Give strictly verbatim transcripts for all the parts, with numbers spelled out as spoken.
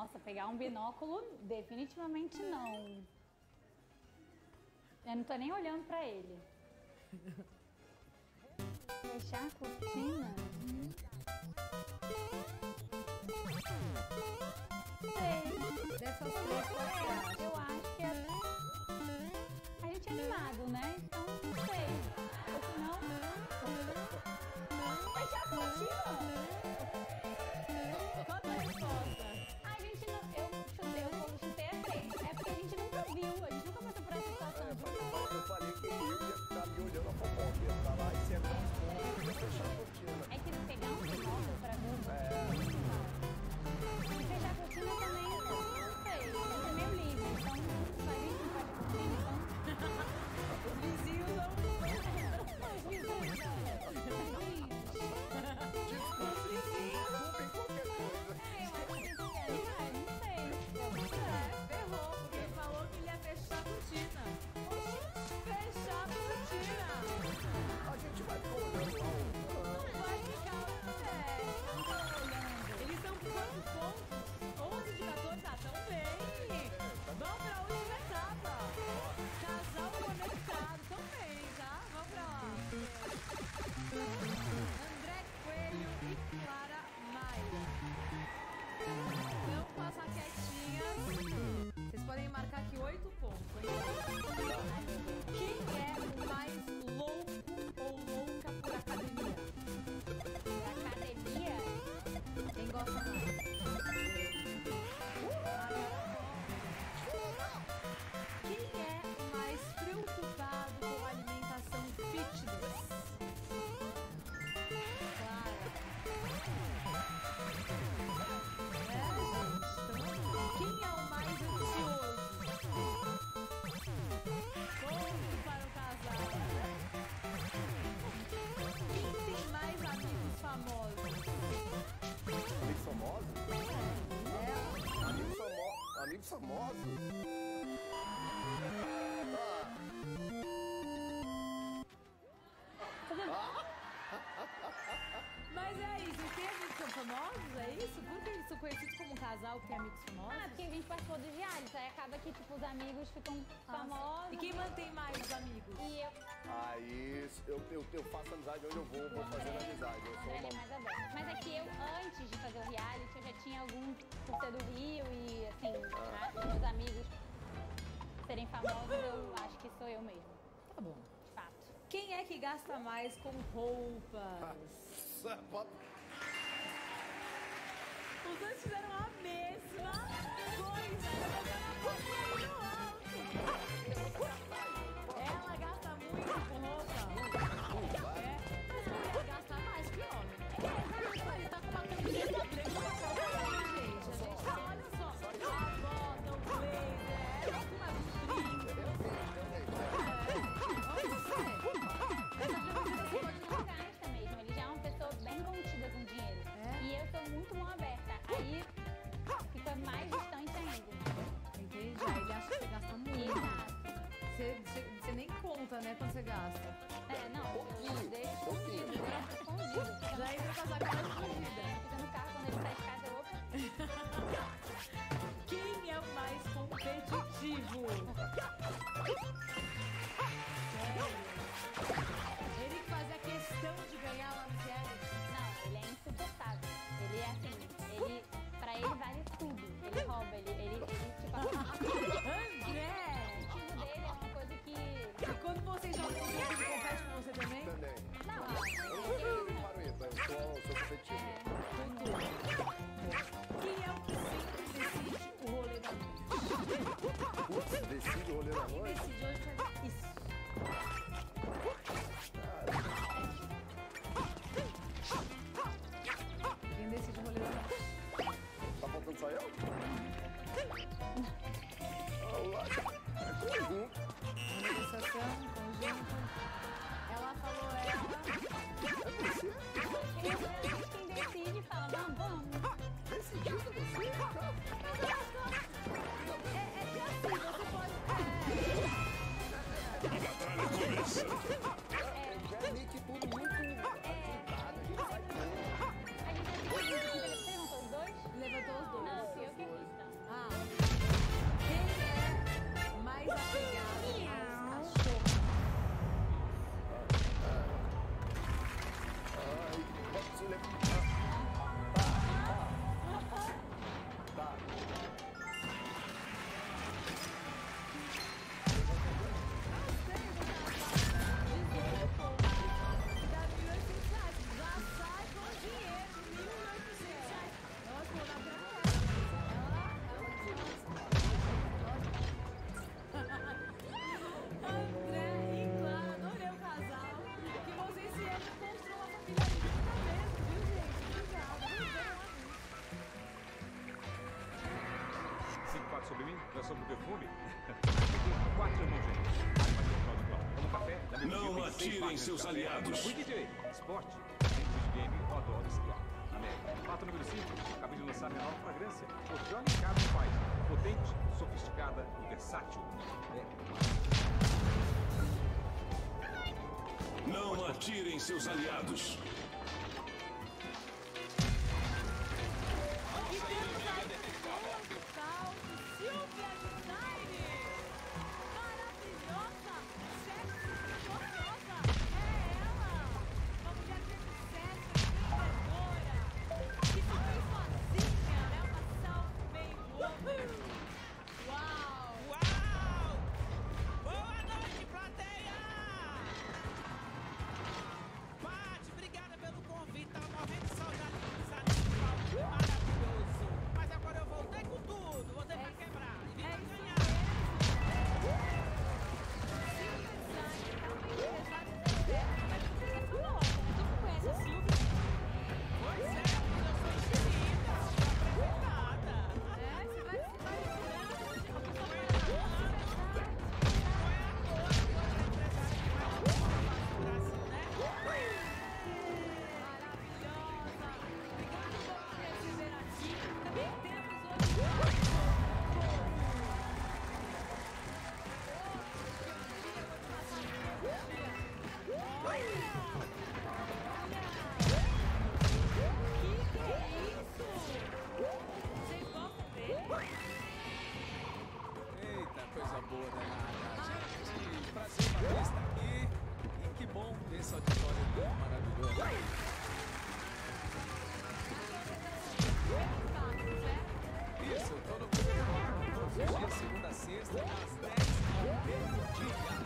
Nossa, pegar um binóculo, definitivamente não. Eu não tô nem olhando pra ele. Fechar a cortina? Sei. Dessas três, qual é que você acha? Eu acho que é... A gente é animado, né? Então, não sei. Ou se não... Fechar a cortina! Qual a tua resposta? A gente não... Eu chutei, eu chutei a três. É porque a gente nunca viu, a gente nunca passou por essa situação. É, mas eu falei que eu ia ficar me olhando a fofoca, ia ficar lá e sentar os pontos e ia fechar a cortina. É que pegar um binóculo pra ver o É. E fechar a cortina também, não sei. É meio livre, então vai vir com a cortina, então... Os vizinhos não... Os vizinhos, Desculpa, desculpa em qualquer coisa. é, eu acho que é, não sei. É, ferrou, porque ele falou que ele ia fechar a cortina. Oxi, fechar a cortina. A gente vai ficar olhando lá. Não vai ficar, é. Eles estão com quantos pontos? onze de quatorze, ah, tão bem. Vamos pra última etapa. Casal conectado, tão bem, tá? Vamos pra lá. André Coelho e Clara Maia. Então, com as raquetinhas, vocês podem marcar aqui oito pontos, hein? Quem é o mais louco ou louca por academia? Academia? Quem gosta mais? Quem é o mais preocupado com a alimentação fitness? Clara. É, gente. Então, quem é o mais ansioso? Ponto para o casal. Quem tem mais amigos famosos? Amigos famosos? É. Amigos famosos? Amigos famosos? Mas é isso, tem amigos que são famosos? É isso? Por que eles são conhecidos como um casal que tem amigos famosos? Ah, porque a gente participou dos realities, aí acaba que, tipo, os amigos ficam famosos. E quem mantém mais os amigos? E eu... Aí eu, eu, eu faço amizade onde eu vou, vou fazendo amizade. Eu O sou André ele é uma... mais aberto. Mas é que eu, antes de fazer o reality, eu já tinha algum por ser do Rio e, assim, a- os meus amigos serem famosos, eu acho que sou eu mesmo, Tá bom. de fato. Quem é que gasta mais com roupas? Pode- Os dois fizeram a mesma coisa. Colocando a no alto. Ela gasta muito com roupa. É, mas mulher gasta mais que homem. É, ele tá com uma camiseta branca com a gente. A gente tá, olha só, a bota, o blazer, ela com uma brinca. Ele não gasta mesmo, ele já é uma pessoa bem contida com dinheiro. É? E eu sou muito mão aberta, aí fica mais distante ainda. Entendi. Aí ele acha que você gasta muito. Exato. Você, você, você nem conta, né, quando você gasta. É, não, eu Pouquinho, deixo pouquinho. escondido, eu deixo escondido. Já entra com a cara escondida. Fica no carro quando ele sai de casa, eu opa. Quem é o mais competitivo? Sério? Ele que fazia questão de ganhar lá no reality. Não, ele é insuportável. Ele é assim, ele, pra ele vale tudo. Ele rouba, ele, ele, ele tipo, o André! objetivo dele é uma coisa que... E quando vocês jogam o jogo, ele compete com você também? Também. Não, Eu não sou eu nem parueta, eu sou, sou competitivo. Quem é o que sempre decide o rolê da noite? Putz, decide o rolê da Quem noite. decide hoje fazer isso? Quem decide o rolê da noite? Tá faltando só eu? Olá. É conjunto. Uma negociação, conjunto. Ela falou ela. quem decide fala, não, vamos. Decidiu pra você? É, é que assim, você pode. Batalha começando. Já é meio que tudo muito ajeitado, a gente vai tudo. A gente decide, você levantou os dois? Levantou os dois. Não, fui eu que fiz. perfume? Quatro irmãos gêmeos. Como café, Não atirem seus aliados. Fui D J. Esporte. Dentro de game, eu adoro esquiar. América. Fato número cinco. Acabei de lançar minha nova fragrância. O Johnny Carbon Fight. Potente, sofisticada e versátil. É. Não atirem seus aliados. E temos aí boa do salto, Silvia Design. Maravilhosa, sexy, gostosa. É ela. Uma mulher vinte e sete, empreendedora. Que se fez sozinha, né? Uma self-made woman. Uau. Uau! Boa noite, plateia! Paty, obrigada pelo convite. Tava morrendo de saudade de pisar nesse palco maravilhoso. Mas agora eu voltei com tudo. Voltei pra quebrar. E vim É pra isso ganhar. mesmo. Silvia Design é uma empresária de sucesso, mas você é famosa, né? Todo mundo conhece a Silvia. Pois é, filha, eu sou estilista, sou apresentada. É, você vai, você vai virando a pessoa Não fala, é "Nossa, à toa que verdade." hoje é a empresária que mais bomba no Brasil, né? Maravilhosa! Obrigada por nos receber aqui. Também temos hoje o que que é isso? Vocês gostam dele? Eita, coisa boa danada. Gente, prazer uma vez estar aqui. E que bom ver esse auditório tão maravilhoso. Isso, eu tô no programa todos os dias, segunda a sexta, das dez ao meio-dia.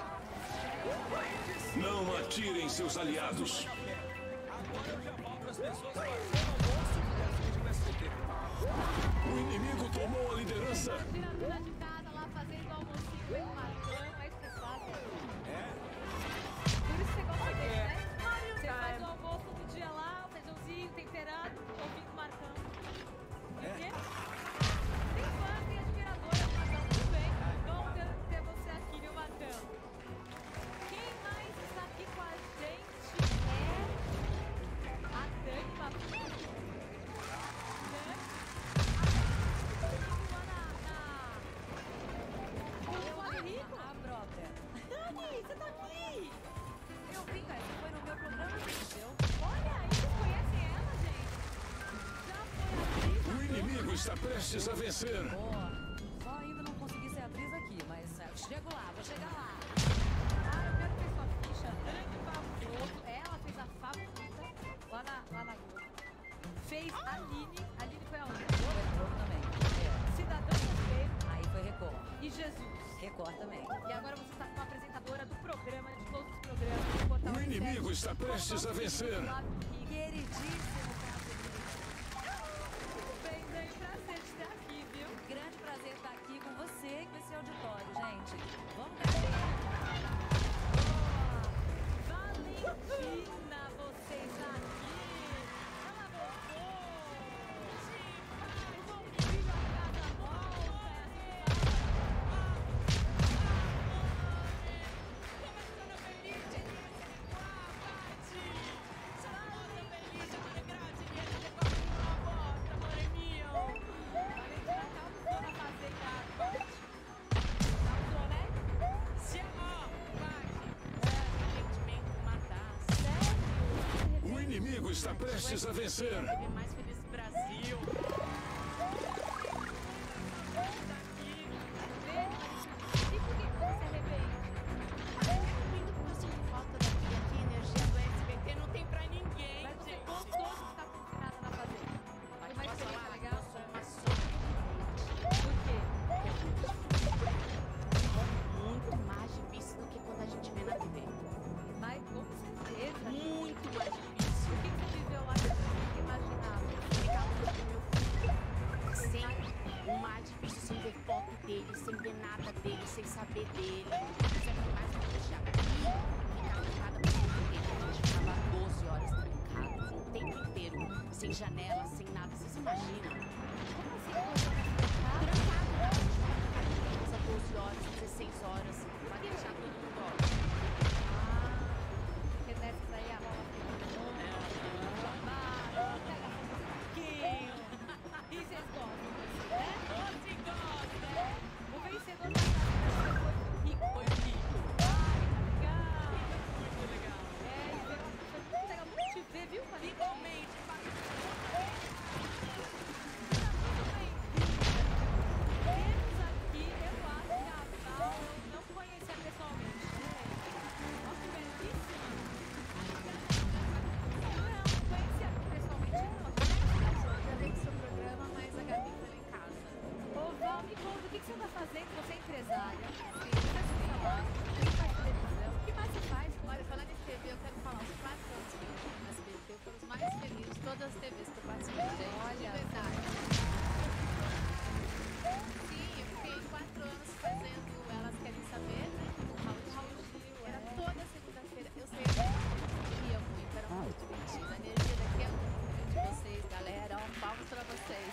Não atirem seus aliados. Agora eu já falo para as pessoas fazerem almoço e assistir o S B T. O inimigo tomou a liderança. Tirando lá de casa, lá fazendo almocinho bem marcando, é isso que vocês fazem. É? Por isso você gosta dele, né? Mario Você faz o Time. almoço todo dia lá, o feijãozinho temperado, ouvindo marcando. E o quê? Tem fã, tem admiradora, Marcão, tudo bem. Vamos ter, ter você aqui, viu, Marcão? Quem mais está aqui com a gente é a Dani Babu. Dani? Lá na... na... O Fábio Rico? A própria. Dani, você tá aqui? Eu vim, cara, você foi no meu programa, entendeu? Olha, aí vocês conhecem ela, gente? Já foi atriz? O inimigo está prestes a vencer. Boa. Só ainda não consegui ser atriz aqui, mas é, chego lá, vou chegar lá. Ah, eu quero ver sua ficha. Dani Pavoto, ela fez a favorita lá na, lá na Globo. Fez a Aline. A Aline foi aonde? Foi no Globo também. É. Cidadão Brasileiro Aí foi Record. e Jesus. Record também. E agora você está como apresentadora do programa, de todos os programas do Portal O R sete. inimigo está Com o prestes nosso a vencer. querido Flávio Rico. Queridíssimo Tudo bem, Dani? Prazer de ter aqui, viu? grande prazer estar aqui com você e com esse auditório, gente. Vamos ganhar. Valentina, você está aqui. Ela voltou. O bom filho, a casa volta. Começando feliz, dia de Requar, Paty. Salada feliz, dia de grande, dia de Requar, uma bosta, moreninho. Valentina causou na fazenda. Causou, né? Se ó, Paty, arrependimento, matar. Sério? O inimigo está prestes a vencer. Viver mais feliz do Brasil. E por que você se arrepende? Arrependo porque eu sinto falta daqui, aqui, energia do S B T não tem pra ninguém, Mas você gente. gostou de ficar confinada na fazenda? Foi uma Posso experiência falar? legal? Eu sou uma sobrevivente. Por quê? É muito mais difícil do que quando a gente vê na T V. Mas com certeza. Muito mais difícil. O que que você viveu lá que você nunca imaginava? Pegar o meu filho. Sempre o mais difícil sem ver foto dele, sem ver nada dele, sem saber dele. Isso é o que mais me deixa aqui. Ficar trancada no quarto dele. A gente ficava doze horas trancados, o tempo inteiro, sem janela, sem nada. Vocês imaginam? Como assim você tá trancado? Trancado. quinze horas, dezesseis horas, pra deixar todo mundo ó. Porque dessas aí a rola fica pouquinho. E vocês gostam disso, né? Doce gosta, né? O vencedor da casa foi rico, foi rico. Ai, legal. Muito legal. É, e ver uma pessoa muito legal. Muito te ver, viu, Fabi? Igualmente. Temos aqui, eu acho que a Val eu não conhecia pessoalmente. Olha que belíssima. Não, não conhecia pessoalmente, não. Já veio pro seu programa, mas a Gabi foi lá em casa. Ô, Val, me conta, o que, que você está fazendo? Você é empresária? Sim, Você é famosa? Quem faz televisão? O que mais você faz? Olha, falando em T V, eu quero falar, os quatro anos que eu tive na S B T foram os mais felizes de todas as T Vs que eu participei, gente. Olha. De verdade. Sim, eu fiquei quatro anos fazendo Elas Querem Saber, né? Com o Raul Gil. Era toda segunda-feira. Eu sei que eu ria muito, era muito divertido. A energia daqui é muito de vocês, galera. Ó, palmas pra vocês.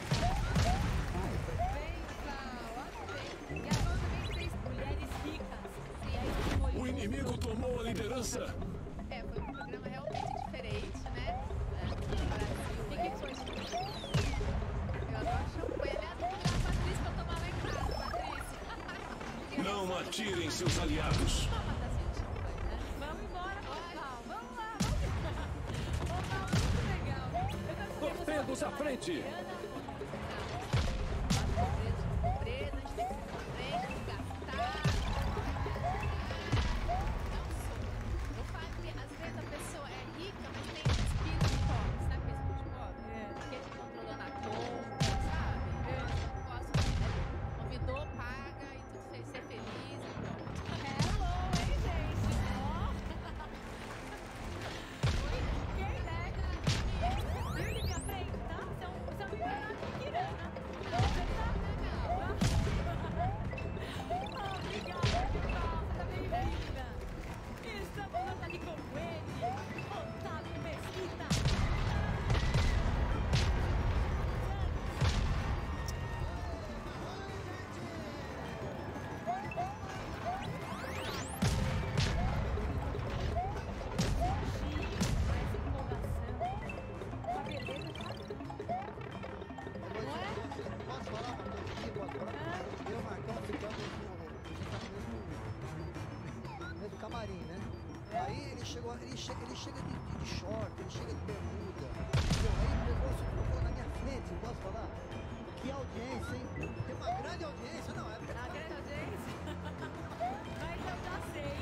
Bem, Val, olha bem. E a Val também fez Mulheres Ricas. E aí foi O inimigo tomou a liderança. É, foi um programa realmente diferente, né? É, no Brasil. O que, que foi isso? Eu adoro champanhe. Aliás, vou dar a Patrícia pra tomar lá em casa, Patrícia. Não atirem seus aliados. Uma tacinha de champanhe, né? Vamos embora, Val. Vamos lá, vamos. Ô, Val, muito legal. Eu quero saber você. Torpedos à frente. Pobreza, pobreza, a gente tem que ser pra frente, gastar. Não sou. Eu falo que às vezes a pessoa é rica, mas tem espírito de pobre. Sabe o que é espírito de pobre? É. Que ele controlando a conta, sabe? Eu não gosto de convidou, paga e tudo fez ser feliz e pronto. Hello, hein, gente? Ó. Quem nega? Viu ele minha frente, tá? Você é um, você é um milionário de Quirana. Você tá? Ah, obrigada, Val. Seja bem-vinda. Estamos aqui com ele, Otávio Mesquita. Mais empolgação. Uma beleza, sabe? Não é? Posso falar uma coisa aqui? Posso falar? Eu e o Marcão ficamos no, no mesmo camarim, né? Aí ele chegou, ele chega, ele chega de, de, de short, ele chega de bermuda. Entendeu? Aí ele pegou, se colocou na minha frente, posso falar? Que audiência, hein? Tem uma grande audiência, não é? A grande audiência? Mas eu já sei.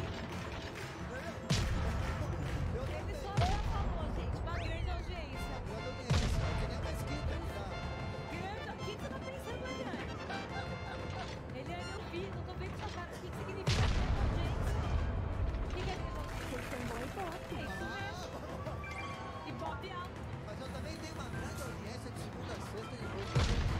Eu Ele também. só já falou, gente, uma grande audiência. Grande audiência, que nem a Mesquita, tá? Grande, o que você tá pensando, Eliane? Eliane, eu vi, não tô vendo sua cara. O que que significa grande audiência? O que que é grande audiência? Tem um bom ibope. É isso mesmo. E pop alto. Mas eu também tenho uma grande audiência de segunda a sexta de noite. Eu tenho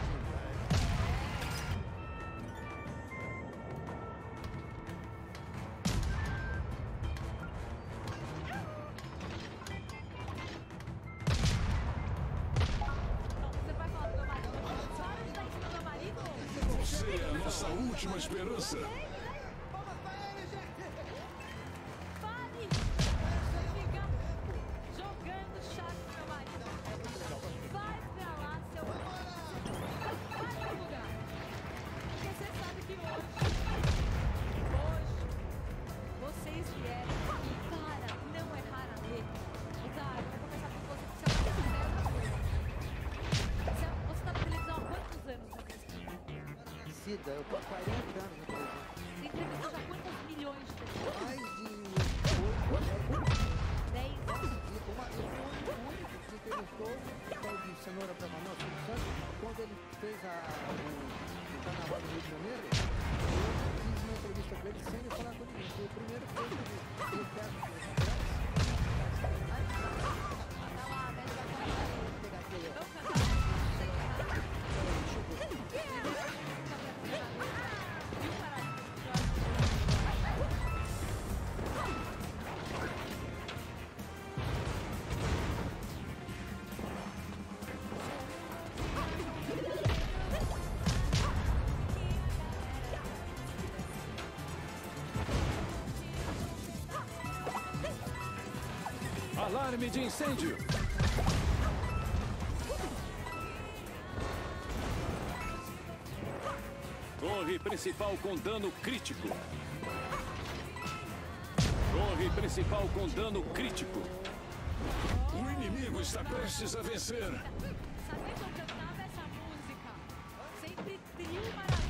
Então, você vai falar do meu marido? Para de estar em cima do meu marido? Você é a nossa última esperança. Vamos pra ele, gente! Pare! Fica jogando chato no meu marido. Vai pra lá, seu... Vai pro lugar. Porque você sabe que hoje... Hoje... Vocês vieram aqui para não errar a letra. Cara, eu vou começar com você, porque você é uma sincera da coisa. Você, você tá na televisão há quantos anos, meu Deus? Cida, eu tô há quarenta anos na televisão. Você entrevistou já quantas milhões de pessoas? Mais de oito, Dez anos? E uma, eu fui o único que entrevistou o tal de Cenoura para Manaus, Silvio Santos, quando ele fez a, o, o carnaval do Rio de Janeiro. Eu fiz uma entrevista com ele sem ele falar com ninguém. Foi o primeiro que eu entrevistei. Eu quero que ele Tá lá, velho, vai falar. pegar aqui, ó. Vamos cantar. Alarme de incêndio. Torre principal com dano crítico. Torre principal com dano crítico. O inimigo está prestes a vencer. Saber que eu cantava essa música? Sempre trio maravilhoso.